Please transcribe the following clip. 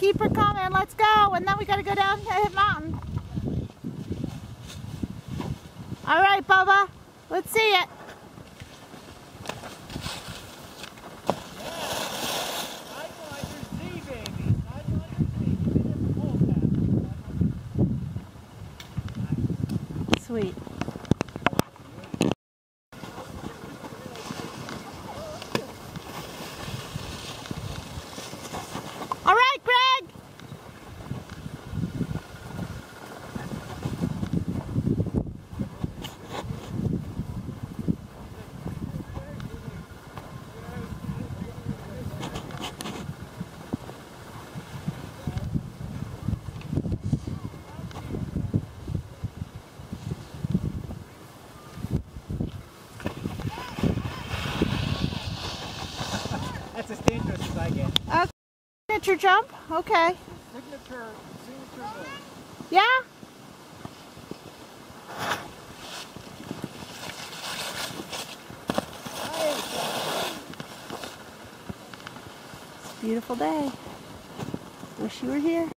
Keep her coming. Let's go. And then we got to go down to Hit Mountain. All right, Bubba. Let's see it. Sweet. All right, Greg. That's as dangerous as I get. Signature jump? Okay. Signature move. Yeah? It's a beautiful day. Wish you were here.